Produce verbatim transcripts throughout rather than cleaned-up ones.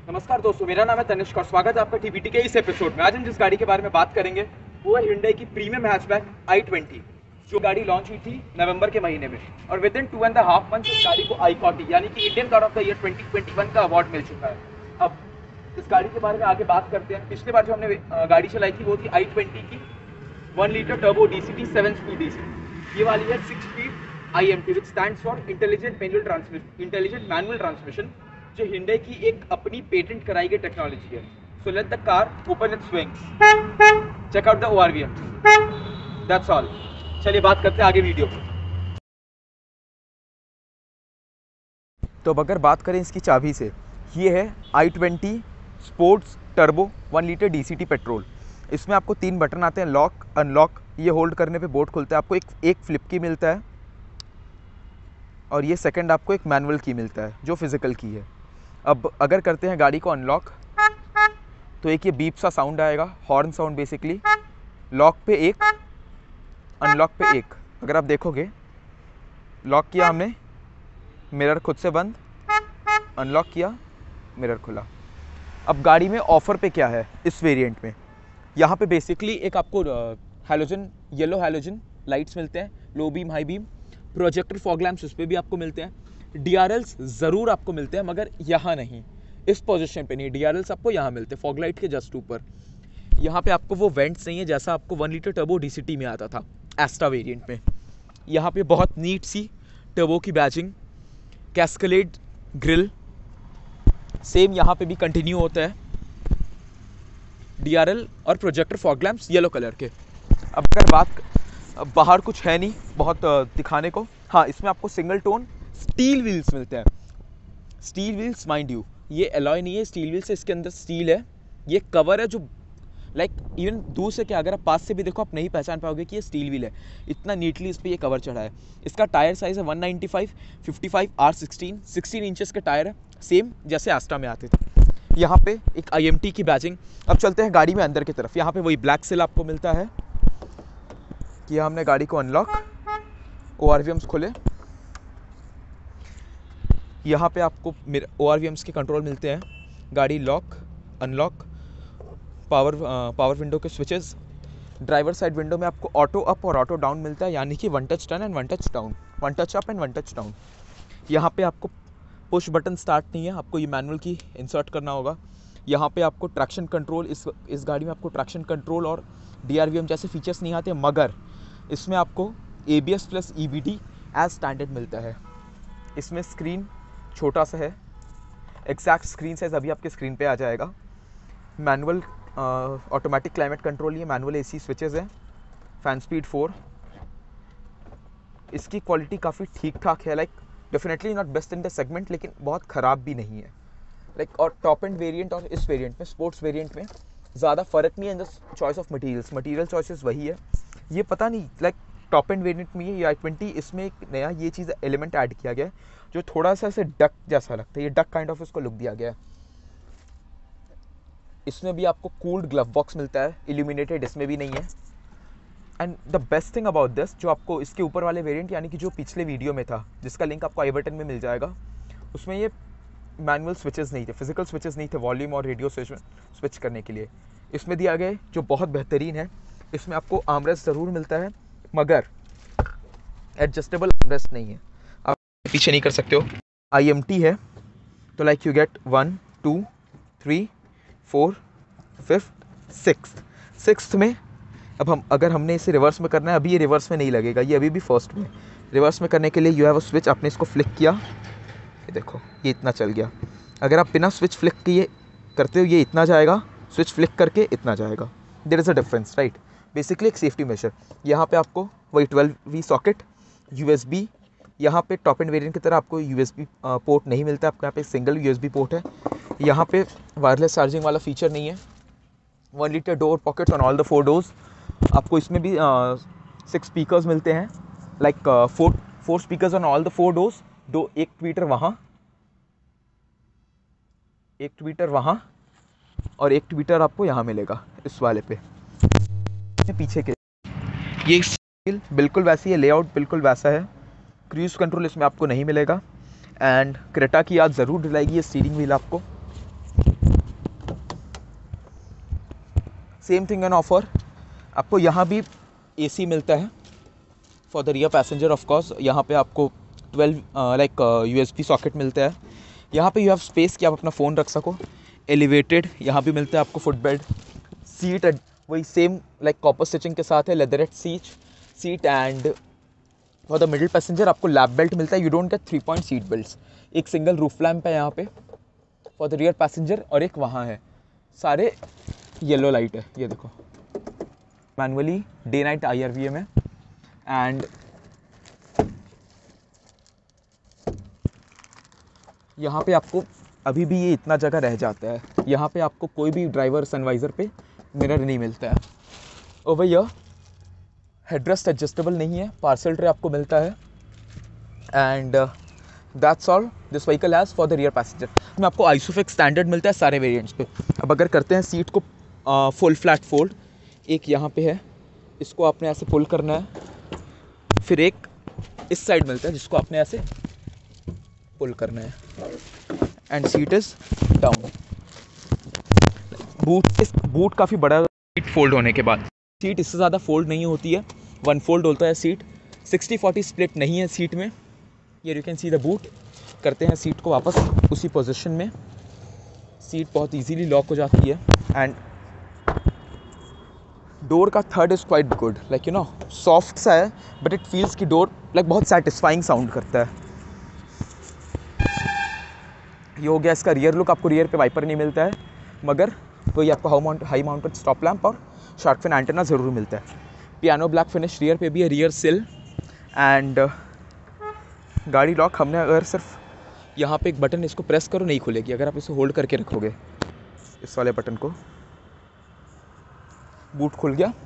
नमस्कार दोस्तों, मेरा नाम है तनिष्क और स्वागत है आपका टीबीटी के इस एपिसोड में। आज हम जिस गाड़ी के बारे में बात करेंगे वो है Hyundai की प्रीमियम हैचबैक आई ट्वेंटी, जो गाड़ी लॉन्च हुई थी नवंबर के महीने में और within two and half month इस गाड़ी को आईकॉटी यानी कि Indian car of the year twenty twenty one का अवार्ड मिल चुका है। अब इस गाड़ी के बारे में आगे बात करते हैं। पिछले बार जो हमने गाड़ी चलाई थी वो थी आई ट्वेंटी की one litre turbo D C T seven speed D C. ये वाली है six speed I M T, which stands for intelligent manual transmission intelligent manual transmission, जो Hyundai की एक अपनी पेटेंट कराई गई टेक्नोलॉजी है। So let the car open its wings, check out the O R V M, that's all. चलिए बात करते हैं आगे वीडियो में। तो अब अगर बात करें इसकी चाबी से, ये है i twenty sports turbo one litre D C T petrol. इसमें आपको तीन बटन आते हैं, लॉक, अनलॉक। ये होल्ड करने पे बोर्ड खुलता है। आपको एक एक फ्लिप की मिलता है और ये सेकंड आपको एक मैनुअल की मिलता है जो फिजिकल की है। अब अगर करते हैं गाड़ी को अनलॉक तो एक ये बीप सा साउंड आएगा, हॉर्न साउंड बेसिकली। लॉक पे एक, अनलॉक पे एक। अगर आप देखोगे, लॉक किया हमने, मिरर खुद से बंद, अनलॉक किया, मिरर खुला। अब गाड़ी में ऑफर पे क्या है इस वेरिएंट में, यहाँ पे बेसिकली एक आपको हैलोजन, येलो हैलोजन लाइट्स मिलते हैं, low beam, high beam, projector fog lamps उस पर भी आपको मिलते हैं। डी आर एल्स ज़रूर आपको मिलते हैं मगर यहाँ नहीं, इस पोजीशन पे नहीं। डी आर एल्स आपको यहाँ मिलते हैं, फॉग लाइट के जस्ट ऊपर। यहाँ पे आपको वो वेंट्स नहीं है जैसा आपको one litre turbo D C T में आता था एस्टा वेरिएंट में। यहाँ पे बहुत नीट सी टर्बो की बैजिंग, कैस्केलेड ग्रिल, सेम यहाँ पे भी कंटिन्यू होता है। डी आर एल और projector fog lamps yellow colour के। अब अगर बात, अब बाहर कुछ है नहीं बहुत दिखाने को। हाँ, इसमें आपको सिंगल टोन स्टील व्हील्स मिलते हैं। स्टील व्हील्स माइंड यू, ये एलॉय नहीं है, स्टील व्हील्स है। इसके अंदर स्टील है, ये कवर है जो लाइक इवन दूर से क्या, अगर आप पास से भी देखो आप नहीं पहचान पाओगे कि ये स्टील व्हील है, इतना नीटली इस पर ये कवर चढ़ा है। इसका टायर साइज़ है one ninety five fifty five R sixteen, sixteen inches के टायर है, सेम जैसे आस्टा में आते थे। यहाँ पे एक आई एम टी की बैजिंग। अब चलते हैं गाड़ी में अंदर की तरफ। यहाँ पे वही ब्लैक सिल आपको मिलता है। किया हमने गाड़ी को unlock, O R V Ms खोले, यहाँ पे आपको ओ आर वी एम्स के कंट्रोल मिलते हैं। गाड़ी lock, unlock, power power window के स्विचेस। ड्राइवर साइड विंडो में आपको ऑटो अप और ऑटो डाउन मिलता है, यानी कि one touch turn and one touch down, one touch up and one touch down. यहाँ पे आपको पुश बटन स्टार्ट नहीं है, आपको ये मैनुअल की इंसर्ट करना होगा। यहाँ पे आपको ट्रैक्शन कंट्रोल, इस इस गाड़ी में आपको ट्रैक्शन कंट्रोल और डी आर वी एम जैसे फीचर्स नहीं आते, मगर इसमें आपको A B S plus E B D as standard मिलता है। इसमें स्क्रीन छोटा सा है, एग्जैक्ट स्क्रीन साइज अभी आपके स्क्रीन पे आ जाएगा। मैनुअल ऑटोमेटिक क्लाइमेट कंट्रोल, ये मैनुअल एसी स्विचेस हैं। Fan speed four. इसकी क्वालिटी काफ़ी ठीक ठाक है, like definitely not best in the segment, लेकिन बहुत ख़राब भी नहीं है। लाइक और टॉप एंड वेरिएंट और इस वेरिएंट में, स्पोर्ट्स वेरिएंट में ज़्यादा फ़र्क नहीं है in the choice of materials. Material choices वही है। ये पता नहीं, लाइक टॉप एंड वेरिएंट में ये आई ट्वेंटी, इसमें एक नया ये चीज़ एलिमेंट ऐड किया गया है जो थोड़ा सा ऐसे डक जैसा लगता है। ये डक काइंड ऑफ इसको लुक दिया गया है। इसमें भी आपको कूल्ड ग्लव बॉक्स मिलता है, इल्यूमिनेटेड इसमें भी नहीं है। And the best thing about this, जो आपको इसके ऊपर वाले वेरिएंट यानी कि जो पिछले वीडियो में था, जिसका लिंक आपको आई बटन में मिल जाएगा, उसमें ये मैनुअल स्विचेस नहीं थे, फिजिकल स्विचेस नहीं थे वॉल्यूम और रेडियो स्विच स्विच करने के लिए। इसमें दिया गया जो बहुत बेहतरीन है, इसमें आपको आर्मरेस्ट ज़रूर मिलता है मगर एडजस्टेबल आर्मरेस्ट नहीं है, आप पीछे नहीं कर सकते हो। आई एम टी है तो like you get one two three four fifth sixth sixth में। अब हम अगर हमने इसे रिवर्स में करना है, अभी ये रिवर्स में नहीं लगेगा, ये अभी भी फर्स्ट में। रिवर्स में करने के लिए यू हैव अ स्विच, आपने इसको फ्लिक किया, ये देखो ये इतना चल गया। अगर आप बिना स्विच फ्लिक किए करते हो, ये इतना जाएगा, स्विच फ्लिक करके इतना जाएगा। There is a difference, right. Basically एक सेफ्टी मेजर। यहाँ पे आपको वही twelve V socket, U S B. यहाँ पे टॉप एंड वेरिएंट की तरह आपको यू एस बी पोर्ट नहीं मिलता, आपको यहाँ पे single U S B port है। यहाँ पे वायरलेस चार्जिंग वाला फीचर नहीं है। One litre door pockets on all the four doors. आपको इसमें भी सिक्स स्पीकर्स मिलते हैं, like four four speakers on all the four doors. दो, एक ट्वीटर वहाँ, एक ट्वीटर वहाँ और एक ट्वीटर आपको यहाँ मिलेगा इस वाले पे, पीछे के। ये बिल्कुल वैसी है, लेआउट बिल्कुल वैसा है। क्रूज कंट्रोल इसमें आपको नहीं मिलेगा एंड क्रेटा की याद ज़रूर दिलाएगी ये स्टीयरिंग व्हील आपको। सेम थिंग एन ऑफर, आपको यहाँ भी एसी मिलता है for the rear passenger of course. यहाँ पे आपको ट्वेल्व लाइक यूएसबी सॉकेट मिलता है। यहाँ पे यू हैव स्पेस कि आप अपना फ़ोन रख सको। एलिवेटेड यहाँ भी मिलता है आपको फुट बेड। सीट वही सेम लाइक कॉपर स्टिचिंग के साथ है, leatherette seat seat and for the middle passenger आपको लैप बेल्ट मिलता है। You don't get three point seat belts. एक सिंगल रूफ लैम्प है यहाँ पे फॉर द रियर पैसेंजर और एक वहाँ है। सारे येलो लाइट है, ये देखो। Manually day night I R V M है एंड यहाँ पे आपको अभी भी ये इतना जगह रह जाता है। यहाँ पे आपको कोई भी ड्राइवर सनवाइज़र पे मिरर नहीं मिलता है। ओवर हियर हेडरेस्ट एडजस्टेबल नहीं है, पार्सल ट्रे आपको मिलता है and that's all this vehicle has for the rear passenger. में आपको आइसोफिक्स स्टैंडर्ड मिलता है सारे वेरिएंट्स पे। अब अगर करते हैं सीट को फुल फ्लैट फोल्ड, एक यहाँ पे है, इसको आपने ऐसे पुल करना है, फिर एक इस साइड मिलता है जिसको आपने ऐसे पुल करना है and seat is down. Boot इस बूट काफ़ी बड़ा सीट फोल्ड होने के बाद। सीट इससे ज़्यादा फोल्ड नहीं होती है, वन फोल्ड होता है सीट। सिक्सटी फोर्टी स्प्लिट नहीं है सीट में। ये you can see the boot. करते हैं सीट को वापस उसी पोजीशन में। सीट बहुत इजीली लॉक हो जाती है एंड डोर का थर्ड is quite good, like you know soft सा है बट इट फील्स कि डोर लाइक बहुत सेटिस्फाइंग साउंड करता है। ये हो गया इसका रियर लुक। आपको रियर पे वाइपर नहीं मिलता है मगर वही आपको how mount high mounted stop lamp और शार्क फिन एंटेना ज़रूर मिलता है। पियानो ब्लैक फिनिश रियर पे भी है, रियर सिल एंड गाड़ी लॉक। हमने अगर सिर्फ यहाँ पे एक बटन इसको प्रेस करो नहीं खुलेगी, अगर आप इसे होल्ड करके रखोगे इस वाले बटन को, बूट खुल गया।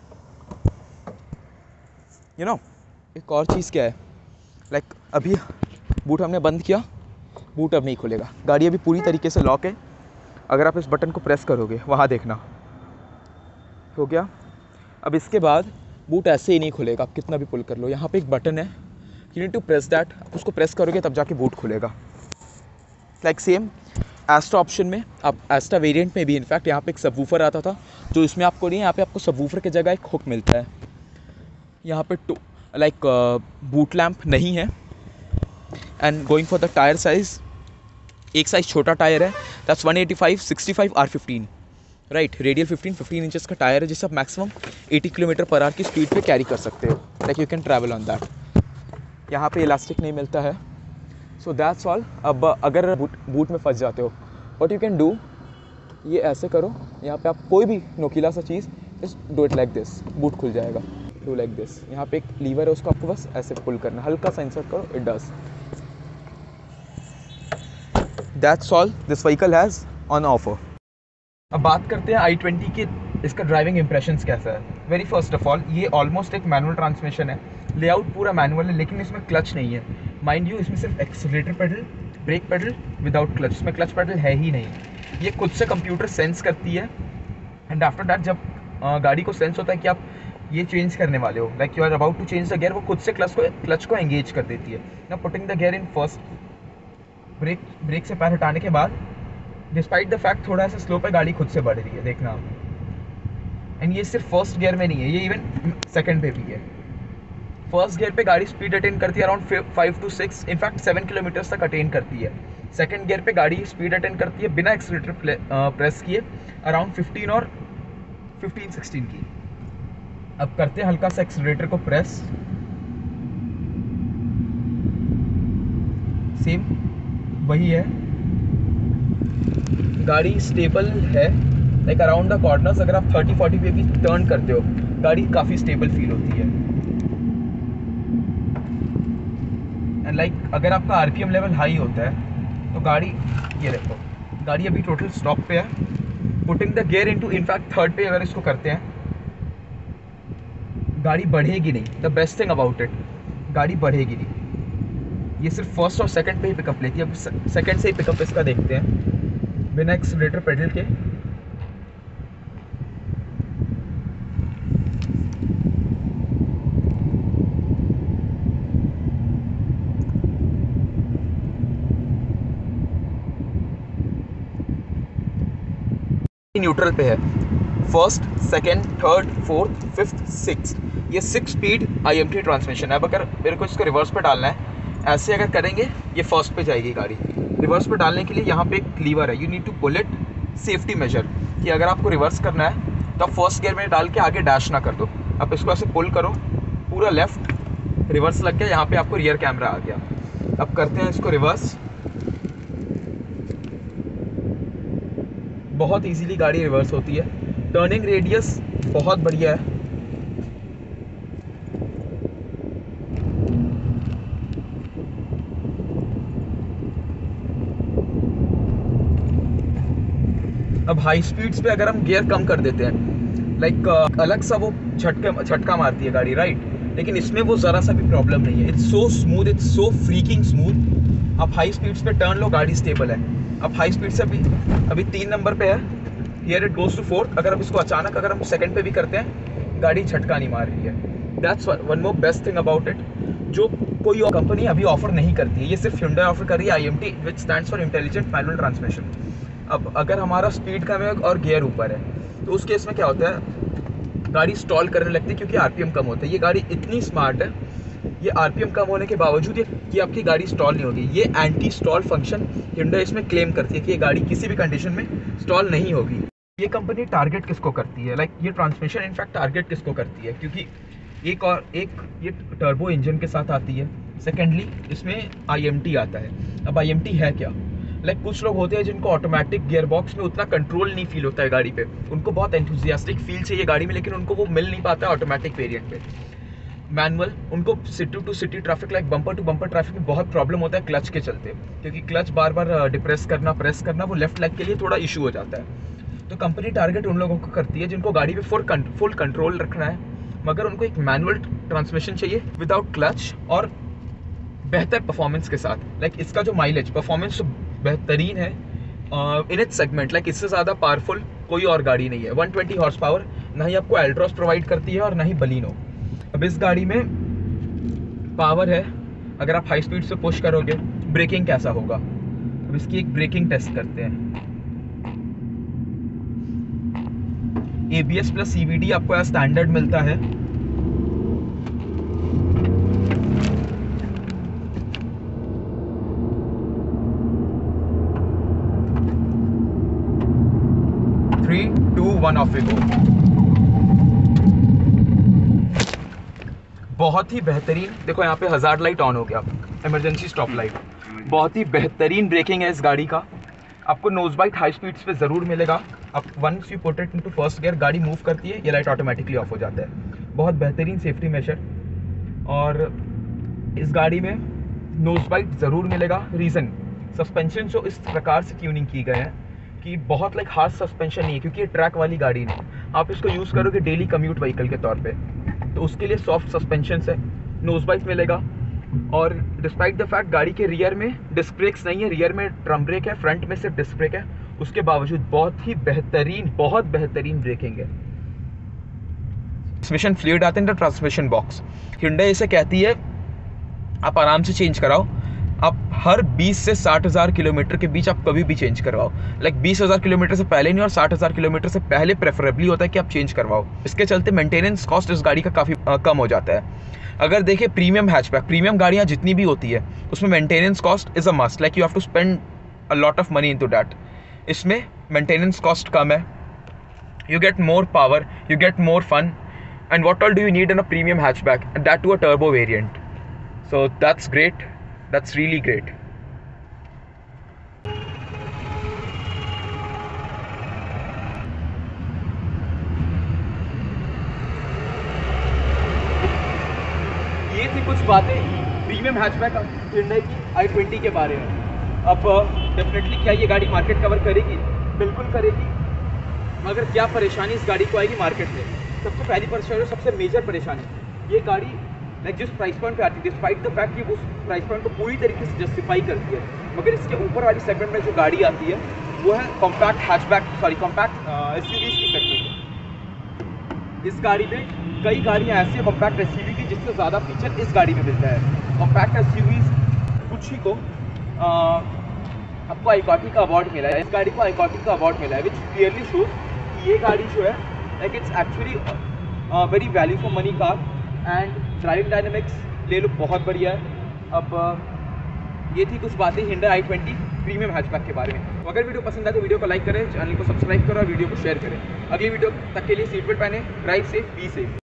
यू नो एक और चीज़ क्या है, लाइक like, अभी बूट हमने बंद किया, बूट अब नहीं खुलेगा। गाड़ी अभी पूरी तरीके से लॉक है। अगर आप इस बटन को प्रेस करोगे, वहाँ देखना हो गया। अब इसके बाद बूट ऐसे ही नहीं खुलेगा, आप कितना भी पुल कर लो। यहाँ पे एक बटन है, you need to press that. उसको प्रेस करोगे तब जाके बूट खुलेगा। लाइक सेम एस्टा ऑप्शन में, आप एस्टा वेरिएंट में भी इनफैक्ट यहाँ पे एक सबवूफर आता था जो इसमें आपको नहीं है। यहाँ पे आपको सबवूफर की जगह एक हुक मिलता है। यहाँ पे टू लाइक बूट लैम्प नहीं है and going for the tyre size, एक साइज़ छोटा टायर है, that's one eighty five sixty five R fifteen right. Radial fifteen fifteen inches का टायर है जिससे आप maximum eighty kilometre per hour की स्पीड पे कैरी कर सकते हो, like you can travel on that. यहाँ पे इलास्टिक नहीं मिलता है, सो दैट्स ऑल। अब अगर बूट बूट में फंस जाते हो, व्हाट यू कैन डू, ये ऐसे करो, यहाँ पे आप कोई भी नोकीला सा चीज़ just do it like this, boot खुल जाएगा। डू लाइक दिस, यहाँ पे एक लीवर है, उसको आपको बस ऐसे पुल करना, हल्का सा इंसर्ट करो, it does. That's all this vehicle has on offer. अब बात करते हैं आई ट्वेंटी के, इसका ड्राइविंग इंप्रेशंस कैसा है। वेरी फर्स्ट ऑफ ऑल, ये ऑलमोस्ट एक मैनुअल ट्रांसमिशन है, लेआउट पूरा मैनुअल है, लेकिन इसमें क्लच नहीं है। माइंड यू, इसमें सिर्फ accelerator pedal, brake pedal without clutch, इसमें क्लच पेडल है ही नहीं। ये खुद से कंप्यूटर सेंस करती है एंड आफ्टर दैट जब आ, गाड़ी को सेंस होता है कि आप ये चेंज करने वाले हो, like you are about to change the gear, वो खुद से क्लच को क्लच को एंगेज कर देती है। ना putting the gear in first, brake brake से पैर हटाने के बाद, डिस्पाइट द फैक्ट थोड़ा सा स्लो पे गाड़ी खुद से बढ़ रही है, देखना आप। एंड ये सिर्फ फर्स्ट गियर में नहीं है, ये इवन सेकंड पे भी है। फर्स्ट गियर पे गाड़ी स्पीड अटेन करती है around five to six, in fact seven kilometres तक अटेन करती है। सेकंड गियर पे गाड़ी स्पीड अटेन करती है बिना एक्सीलरेटर प्रेस किए अराउंड फिफ्टीन और फिफ्टीन सिक्सटीन की। अब करते हैं हल्का सा एक्सीलरेटर को प्रेस, सेम वही है। गाड़ी स्टेबल है, लाइक अराउंड द कॉर्नर्स अगर आप थर्टी फोर्टी पे भी टर्न करते हो, गाड़ी काफ़ी स्टेबल फील होती है। एंड लाइक like, अगर आपका आरपीएम लेवल हाई होता है तो गाड़ी, ये देखो गाड़ी अभी टोटल स्टॉप पे है। Putting the gear into, in fact third पे अगर इसको करते हैं, गाड़ी बढ़ेगी नहीं। The best thing about it, गाड़ी बढ़ेगी नहीं। ये सिर्फ फर्स्ट और सेकंड पे ही पिकअप लेती है। अब सेकंड से ही पिकअप इसका देखते हैं बिना एक्सीलरेटर पेडल के। न्यूट्रल पे है। First, second, third, fourth, fifth, six, ये six speed I M T transmission है। अब अगर मेरे को इसको रिवर्स पे डालना है, ऐसे अगर करेंगे ये फर्स्ट पे जाएगी गाड़ी। रिवर्स पे डालने के लिए यहाँ पे एक लीवर है, you need to pull it, safety measure, कि अगर आपको रिवर्स करना है तो आप फर्स्ट गियर में डाल के आगे डैश ना कर दो। आप इसको ऐसे पुल करो, पूरा लेफ्ट, रिवर्स लग गया, यहाँ पे आपको रियर कैमरा आ गया। अब करते हैं इसको रिवर्स। बहुत इजीली गाड़ी रिवर्स होती है, टर्निंग रेडियस बहुत बढ़िया है। अब हाई स्पीड्स पे अगर हम गियर कम कर देते हैं, लाइक अलग सा वो झटके झटका मारती है गाड़ी, राइट, लेकिन इसमें वो ज़रा सा भी प्रॉब्लम नहीं है। It's so smooth, it's so freaking smooth. आप हाई स्पीड्स पे टर्न लो, गाड़ी स्टेबल है। अब हाई स्पीड से अभी अभी तीन नंबर पे है, here it goes to fourth. अगर हम इसको अचानक अगर हम सेकंड पे भी करते हैं, गाड़ी झटका नहीं मार रही है। That's one more best thing about it, जो कोई और कंपनी अभी ऑफर नहीं करती है। ये सिर्फ Hyundai ऑफर कर रही है, I M T, which stands for intelligent manual transmission. अब अगर हमारा स्पीड कम है और गियर ऊपर है, तो उस केस में क्या होता है, गाड़ी स्टॉल करने लगती है क्योंकि आरपीएम कम होता है। ये गाड़ी इतनी स्मार्ट है, ये आरपीएम कम होने के बावजूद ये कि आपकी गाड़ी स्टॉल नहीं होगी। ये एंटी स्टॉल फंक्शन Hyundai इसमें क्लेम करती है कि ये गाड़ी किसी भी कंडीशन में स्टॉल नहीं होगी। ये कंपनी टारगेट किसको करती है, लाइक like, ये ट्रांसमिशन इनफैक्ट टारगेट किसको करती है, क्योंकि एक और एक ये टर्बो इंजन के साथ आती है। सेकेंडली इसमें आई एम टी आता है। अब आई एम टी है क्या, लाइक like, कुछ लोग होते हैं जिनको ऑटोमेटिक गियर बॉक्स में उतना कंट्रोल नहीं फील होता है गाड़ी पे, उनको बहुत एंथुजियास्टिक फील चाहिए गाड़ी में, लेकिन उनको वो मिल नहीं पाता है ऑटोमेटिक वेरिएंट पे। मैनुअल, उनको city to city traffic, like bumper to bumper traffic में बहुत प्रॉब्लम होता है क्लच के चलते, क्योंकि क्लच बार बार डिप्रेस करना, प्रेस करना, वो लेफ्ट लेग के लिए थोड़ा इशू हो जाता है। तो कंपनी टारगेट उन लोगों को करती है जिनको गाड़ी पे फुल फुल कंट्रोल रखना है, मगर उनको एक मैनुअल ट्रांसमिशन चाहिए विदाउट क्लच और बेहतर परफॉर्मेंस के साथ। लाइक like, इसका जो माइलेज परफॉर्मेंस तो बेहतरीन है इन इट्स सेगमेंट, लाइक इससे ज़्यादा पावरफुल कोई और गाड़ी नहीं है। वन ट्वेंटी हॉर्स पावर ना ही आपको एल्ट्रॉस प्रोवाइड करती है और ना ही बलिनो। अब इस गाड़ी में पावर है, अगर आप हाई स्पीड से पुश करोगे, ब्रेकिंग कैसा होगा, अब इसकी एक ब्रेकिंग टेस्ट करते हैं। A B S plus C V D आपको यहाँ स्टैंडर्ड मिलता है। Three two one off we go. बहुत ही बेहतरीन, देखो यहाँ पे हज़ार्ड लाइट ऑन हो गया, इमरजेंसी स्टॉप लाइट। बहुत ही बेहतरीन ब्रेकिंग है इस गाड़ी का। आपको नोज बाइट हाई स्पीड्स पे ज़रूर मिलेगा। अब once you put it into first gear, गाड़ी मूव करती है, ये लाइट ऑटोमेटिकली ऑफ हो जाता है। बहुत बेहतरीन सेफ्टी मेजर। और इस गाड़ी में नोज बाइट ज़रूर मिलेगा। रीज़न, सस्पेंशन जो इस प्रकार से ट्यूनिंग की गए हैं कि बहुत लाइक हार्ड सस्पेंशन नहीं है, क्योंकि ये ट्रैक वाली गाड़ी नहीं, आप इसको यूज़ करोगे डेली कम्यूट व्हीकल के तौर पे, तो उसके लिए सॉफ्ट सस्पेंशन है, नोज बाइट मिलेगा। और डिस्पाइट द फैक्ट गाड़ी के रियर में डिस्क ब्रेक्स नहीं है, रियर में ड्रम ब्रेक है, फ्रंट में सिर्फ डिस्क ब्रेक है, उसके बावजूद बहुत ही बेहतरीन, बहुत बेहतरीन ब्रेकिंग है। ट्रांसमिशन फ्लूइड आते हैं ट्रांसमिशन बॉक्स, Hyundai इसे कहती है आप आराम से चेंज कराओ, आप हर बीस से साठ हज़ार किलोमीटर के बीच आप कभी भी चेंज करवाओ। लाइक बीस हज़ार किलोमीटर से पहले नहीं और साठ हज़ार किलोमीटर से पहले प्रेफरेबली होता है कि आप चेंज करवाओ। इसके चलते मेंटेनेंस कॉस्ट इस गाड़ी का काफ़ी कम हो जाता है। अगर देखिए प्रीमियम हैचबैक, प्रीमियम गाड़ियाँ जितनी भी होती है उसमें maintenance cost is a must, like you have to spend a lot of money into that. इसमें मेंटेनेंस कॉस्ट कम है, you get more power, you get more fun, and what all do you need in a premium hatchback, and that to a turbo variant. So that's great, that's really great. ये थी कुछ बातें premium hatchback Hyundai की आई twenty के बारे में। अब definitely क्या ये गाड़ी मार्केट कवर करेगी? बिल्कुल करेगी, मगर क्या परेशानी इस गाड़ी को आएगी मार्केट में? सबसे पहली परेशानी, सबसे मेजर परेशानी, ये गाड़ी लाइक जिस प्राइस पॉइंट पे आती है, डिस्पाइट द फैक्ट कि उस प्राइस पॉइंट को पूरी तरीके से जस्टिफाई करती है, मगर इसके ऊपर वाली सेगमेंट में जो गाड़ी आती है वो है compact hatchback, sorry compact SUVs की सेगमेंट। इस गाड़ी में कई गाड़ियाँ ऐसी हैं कॉम्पैक्ट एसयूवी की जिससे ज़्यादा फीचर इस गाड़ी में मिलता है। कॉम्पैक्ट एसयूवीज कुछ ही को आ, आपको आइकॉनिक का अवार्ड मिला है, इस गाड़ी को आइकॉनिक का अवार्ड मिला है, विच क्लियरली शोज कि ये गाड़ी जो है like it's actually very value for money car and driving dynamics ले लो बहुत बढ़िया है। अब uh, ये थी कुछ बातें Hyundai I twenty premium hatchback के बारे में। तो अगर वीडियो पसंद आए तो वीडियो को लाइक करें, चैनल को सब्सक्राइब करें और वीडियो को शेयर करें। अगली वीडियो तक के लिए सीट बेल्ट पहने, ड्राइव सेफ, बी सेफ।